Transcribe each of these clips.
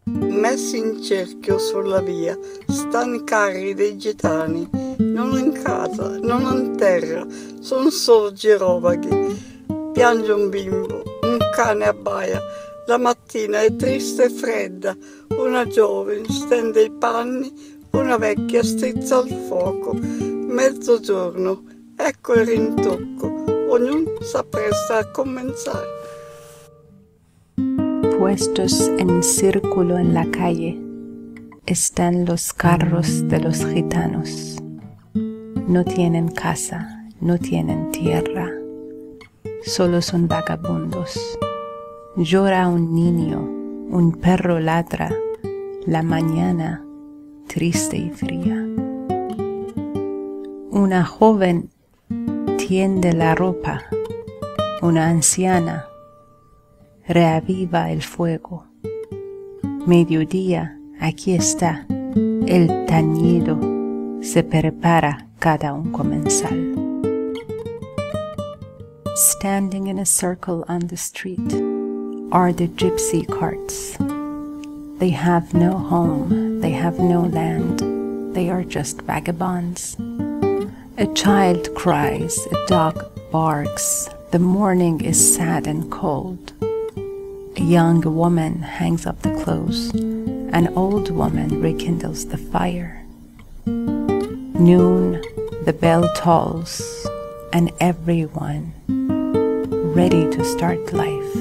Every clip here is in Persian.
messi in cerchio sulla via, stanno i carri dei gitani, non in casa, non in terra, son solo girovaghi. Piange un bimbo, un cane abbaia, la mattina è triste e fredda, una giovane stende i panni, una vecchia strizza il fuoco. Mezzogiorno, ecco il rintocco, ognuno s'appresta a comenzare. Puestos en círculo en la calle están los carros de los gitanos. No tienen casa, no tienen tierra, solo son vagabundos. Llora un niño, un perro ladra, la mañana triste y fría. Una joven tiende la ropa, una anciana reaviva el fuego. Mediodía, aquí está, el tañido se prepara cada un comensal. Standing in a circle on the street are the gypsy carts. They have no home, they have no land, they are just vagabonds. A child cries, a dog barks, the morning is sad and cold. A young woman hangs up the clothes, an old woman rekindles the fire. Noon, the bell tolls, and everyone ready to start life.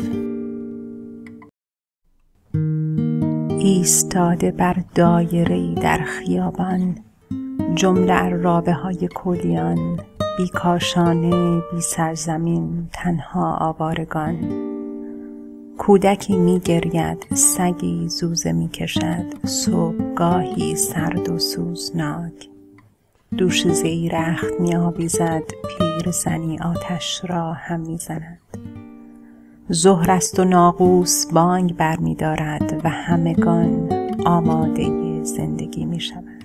ایستاده بر دایره‌ای در خیابان، جمله عرابه های کلیان، بی کاشانه، بی سرزمین، تنها آوارگان. کودکی می گرید، سگی زوزه می کشد، صبحگاهی سرد و سوزناک. دوشیزه ای رخت می آویزد، پیرزنی آتش را هم می زند. ظهر است و ناقوس بانگ بر می دارد و همگان آماده زندگی می شود.